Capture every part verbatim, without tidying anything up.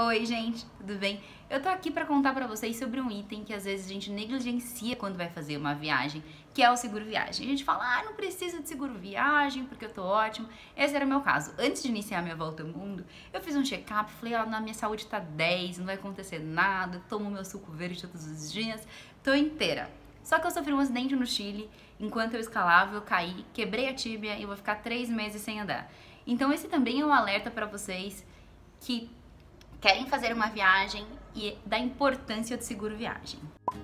Oi, gente, tudo bem? Eu tô aqui pra contar pra vocês sobre um item que às vezes a gente negligencia quando vai fazer uma viagem, que é o seguro viagem. A gente fala, ah, não preciso de seguro viagem porque eu tô ótimo. Esse era o meu caso. Antes de iniciar minha volta ao mundo, eu fiz um check-up, falei, ah, na minha saúde tá dez, não vai acontecer nada, tomo meu suco verde todos os dias, tô inteira. Só que eu sofri um acidente no Chile, enquanto eu escalava, eu caí, quebrei a tíbia e eu vou ficar três meses sem andar. Então esse também é um alerta pra vocês que querem fazer uma viagem e da importância do seguro viagem.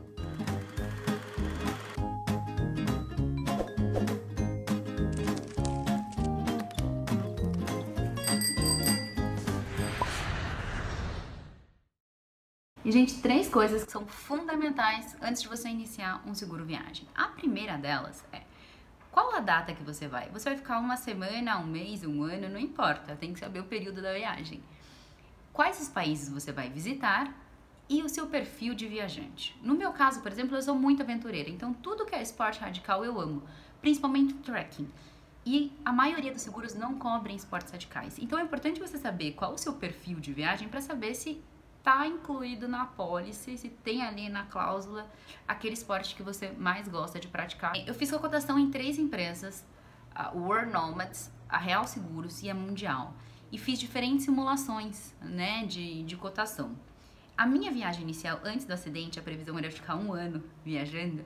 E, gente, três coisas que são fundamentais antes de você iniciar um seguro viagem. A primeira delas é: qual a data que você vai? Você vai ficar uma semana, um mês, um ano, não importa, tem que saber o período da viagem. Quais os países você vai visitar e o seu perfil de viajante. No meu caso, por exemplo, eu sou muito aventureira, então tudo que é esporte radical eu amo, principalmente trekking. E a maioria dos seguros não cobrem esportes radicais. Então é importante você saber qual o seu perfil de viagem para saber se está incluído na apólice, se tem ali na cláusula aquele esporte que você mais gosta de praticar. Eu fiz a cotação em três empresas, a World Nomads, a Real Seguros e a Mundial. E fiz diferentes simulações, né, de, de cotação. A minha viagem inicial, antes do acidente, a previsão era ficar um ano viajando,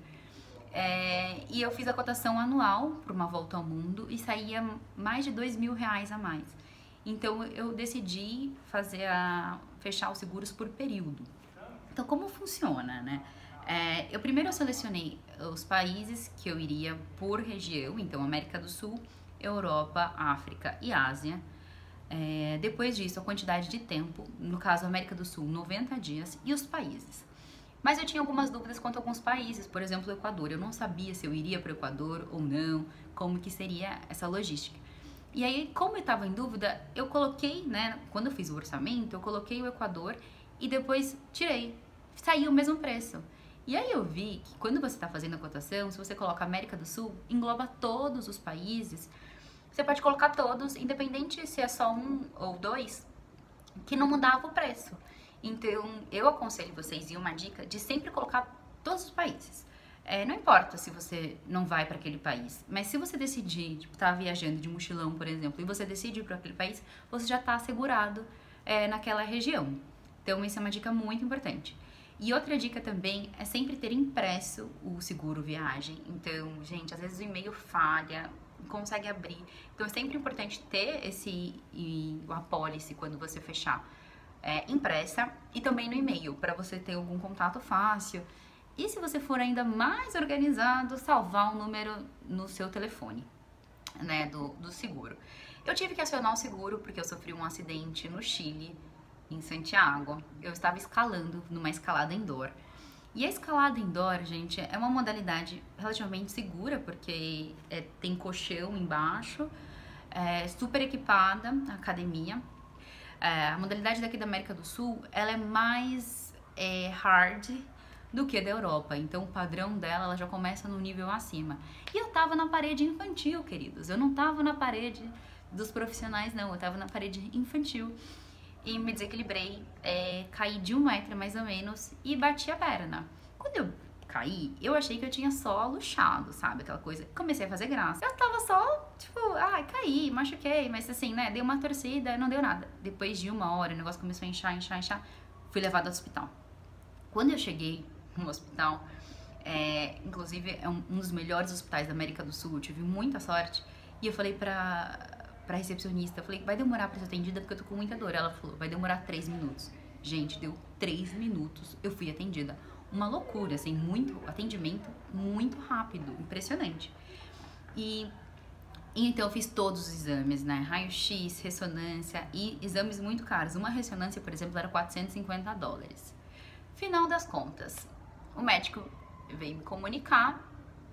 é, e eu fiz a cotação anual para uma volta ao mundo e saía mais de dois mil reais a mais. Então eu decidi fazer a, fechar os seguros por período. Então como funciona, né? É, eu primeiro eu selecionei os países que eu iria por região, então América do Sul, Europa, África e Ásia. É, depois disso, a quantidade de tempo, no caso América do Sul, noventa dias, e os países. Mas eu tinha algumas dúvidas quanto a alguns países, por exemplo, o Equador. Eu não sabia se eu iria para o Equador ou não, como que seria essa logística. E aí, como eu estava em dúvida, eu coloquei, né, quando eu fiz o orçamento, eu coloquei o Equador e depois tirei. Saiu o mesmo preço. E aí eu vi que quando você está fazendo a cotação, se você coloca América do Sul, engloba todos os países. Você pode colocar todos, independente se é só um ou dois, que não mudava o preço. Então, eu aconselho vocês, e uma dica, de sempre colocar todos os países. É, não importa se você não vai para aquele país, mas se você decidir, tipo, tá viajando de mochilão, por exemplo, e você decide ir para aquele país, você já está assegurado é, naquela região. Então, isso é uma dica muito importante. E outra dica também é sempre ter impresso o seguro viagem. Então, gente, às vezes o e-mail falha, consegue abrir. Então é sempre importante ter esse e, a apólice quando você fechar é, impressa e também no e-mail, para você ter algum contato fácil. E se você for ainda mais organizado, salvar um número no seu telefone, né, do, do seguro. Eu tive que acionar o seguro porque eu sofri um acidente no Chile, em Santiago. Eu estava escalando numa escalada indoor. E a escalada indoor, gente, é uma modalidade relativamente segura, porque é, tem colchão embaixo, é super equipada, a academia. É, a modalidade daqui da América do Sul, ela é mais é, hard do que a da Europa. Então o padrão dela, ela já começa no nível acima. E eu tava na parede infantil, queridos. Eu não tava na parede dos profissionais, não. Eu tava na parede infantil. E me desequilibrei, é, caí de um metro mais ou menos e bati a perna. Quando eu caí, eu achei que eu tinha só luxado, sabe? Aquela coisa. Comecei a fazer graça. Eu tava só, tipo, ai, caí, machuquei, mas assim, né? Dei uma torcida, não deu nada. Depois de uma hora, o negócio começou a inchar, inchar, inchar. Fui levada ao hospital. Quando eu cheguei no hospital, é, inclusive é um, um dos melhores hospitais da América do Sul, eu tive muita sorte. E eu falei pra... pra recepcionista, eu falei, vai demorar pra ser atendida porque eu tô com muita dor. Ela falou, vai demorar três minutos. Gente, deu três minutos, eu fui atendida. Uma loucura, assim, muito atendimento, muito rápido, impressionante. E, e então eu fiz todos os exames, né, raio-x, ressonância e exames muito caros. Uma ressonância, por exemplo, era quatrocentos e cinquenta dólares. Final das contas, o médico veio me comunicar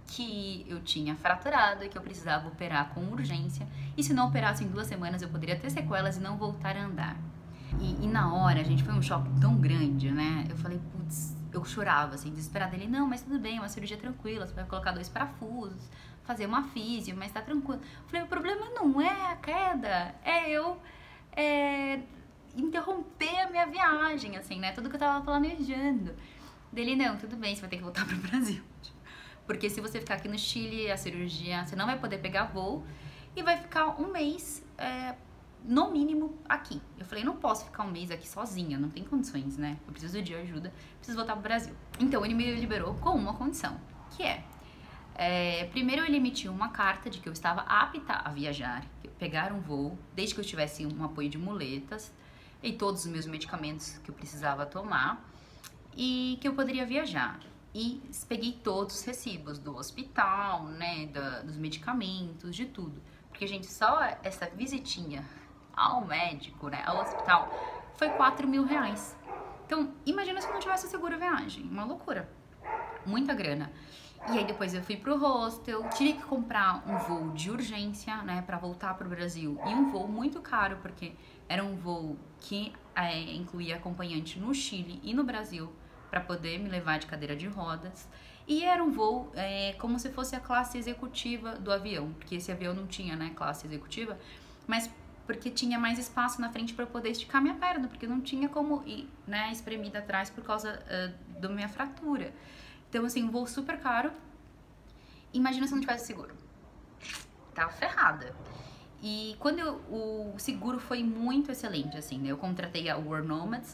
que eu tinha fraturado e que eu precisava operar com urgência, e se não operasse em duas semanas eu poderia ter sequelas e não voltar a andar. E, e na hora, gente, foi um choque tão grande, né? Eu falei, putz, eu chorava, assim, desesperada. Ele, não, mas tudo bem, é uma cirurgia tranquila, você vai colocar dois parafusos, fazer uma físio, mas tá tranquilo. Eu falei, o problema não é a queda, é eu é, interromper a minha viagem, assim, né? Tudo que eu tava planejando. Dele, não, tudo bem, você vai ter que voltar pro Brasil. Porque se você ficar aqui no Chile, a cirurgia, você não vai poder pegar voo e vai ficar um mês, é, no mínimo, aqui. Eu falei, não posso ficar um mês aqui sozinha, não tem condições, né? Eu preciso de ajuda, preciso voltar pro Brasil. Então, ele me liberou com uma condição, que é, é primeiro ele emitiu uma carta de que eu estava apta a viajar, pegar um voo, desde que eu tivesse um apoio de muletas e todos os meus medicamentos que eu precisava tomar e que eu poderia viajar. E peguei todos os recibos do hospital, né, da, dos medicamentos, de tudo. Porque, gente, só essa visitinha ao médico, né, ao hospital, foi quatro mil reais. Então, imagina se eu não tivesse seguro viagem, uma loucura, muita grana. E aí depois eu fui pro hostel, tive que comprar um voo de urgência, né, pra voltar pro Brasil. E um voo muito caro, porque era um voo que é, incluía acompanhante no Chile e no Brasil, para poder me levar de cadeira de rodas. E era um voo é, como se fosse a classe executiva do avião, porque esse avião não tinha, né, classe executiva, mas porque tinha mais espaço na frente para poder esticar minha perna, porque não tinha como ir, né, espremida atrás por causa uh, da minha fratura. Então, assim, um voo super caro. Imagina se eu não tivesse seguro. Tava ferrada. E quando eu, o seguro foi muito excelente, assim, né, eu contratei a War Nomads,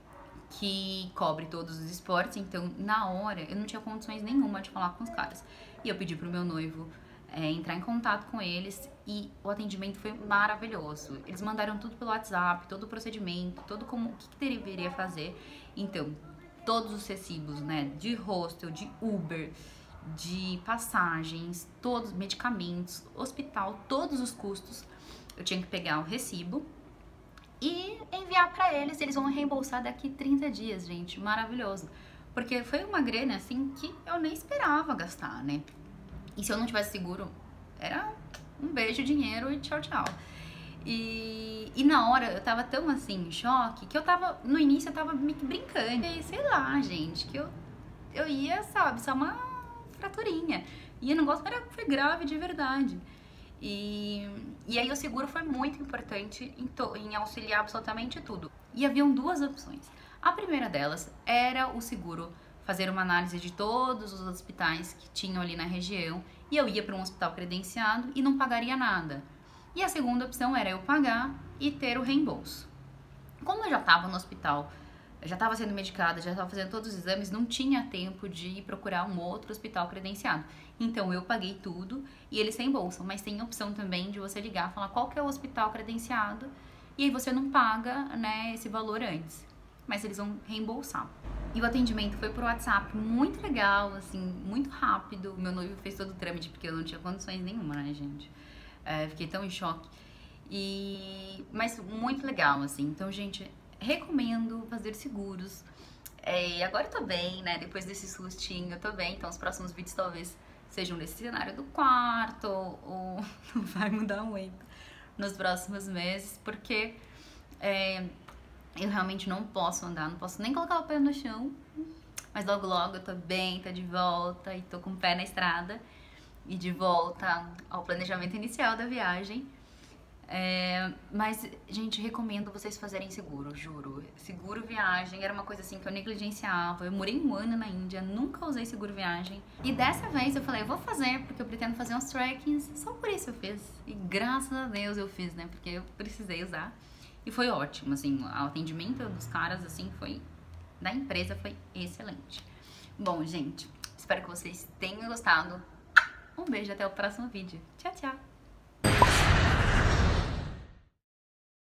que cobre todos os esportes, então na hora eu não tinha condições nenhuma de falar com os caras. E eu pedi pro meu noivo é, entrar em contato com eles e o atendimento foi maravilhoso. Eles mandaram tudo pelo WhatsApp, todo o procedimento, todo como o que, que deveria fazer. Então, todos os recibos, né, de hostel, de Uber, de passagens, todos medicamentos, hospital, todos os custos, eu tinha que pegar o recibo e enviar pra eles, eles vão reembolsar daqui trinta dias, gente, maravilhoso. Porque foi uma grana, assim, que eu nem esperava gastar, né? E se eu não tivesse seguro, era um beijo, dinheiro e tchau, tchau. E, e na hora eu tava tão, assim, em choque, que eu tava, no início eu tava me brincando. E sei lá, gente, que eu, eu ia, sabe, só uma fraturinha. E o negócio era, foi grave de verdade. E, e aí o seguro foi muito importante em, to, em auxiliar absolutamente tudo. E haviam duas opções. A primeira delas era o seguro fazer uma análise de todos os hospitais que tinham ali na região e eu ia para um hospital credenciado e não pagaria nada. E a segunda opção era eu pagar e ter o reembolso. Como eu já estava no hospital, eu já estava sendo medicada, já estava fazendo todos os exames, não tinha tempo de ir procurar um outro hospital credenciado. Então eu paguei tudo e eles reembolsam, mas tem a opção também de você ligar, falar qual que é o hospital credenciado e aí você não paga, né, esse valor antes, mas eles vão reembolsar. E o atendimento foi por WhatsApp, muito legal, assim, muito rápido. Meu noivo fez todo o trâmite porque eu não tinha condições nenhuma, né, gente? É, fiquei tão em choque. E... Mas muito legal, assim. Então, gente, recomendo fazer seguros. É, agora eu tô bem, né? Depois desse sustinho, eu tô bem. Então, os próximos vídeos talvez sejam nesse cenário do quarto, ou não vai mudar muito nos próximos meses, porque é, eu realmente não posso andar, não posso nem colocar o pé no chão, mas logo logo eu tô bem, tô de volta e tô com o pé na estrada e de volta ao planejamento inicial da viagem. É, mas, gente, recomendo vocês fazerem seguro, juro. Seguro viagem era uma coisa assim que eu negligenciava. Eu morei um ano na Índia, nunca usei seguro viagem. E dessa vez eu falei, eu vou fazer, porque eu pretendo fazer uns trekkings. Só por isso eu fiz. E graças a Deus eu fiz, né? Porque eu precisei usar. E foi ótimo, assim, o atendimento dos caras, assim, foi... da empresa foi excelente. Bom, gente, espero que vocês tenham gostado. Um beijo, até o próximo vídeo. Tchau, tchau!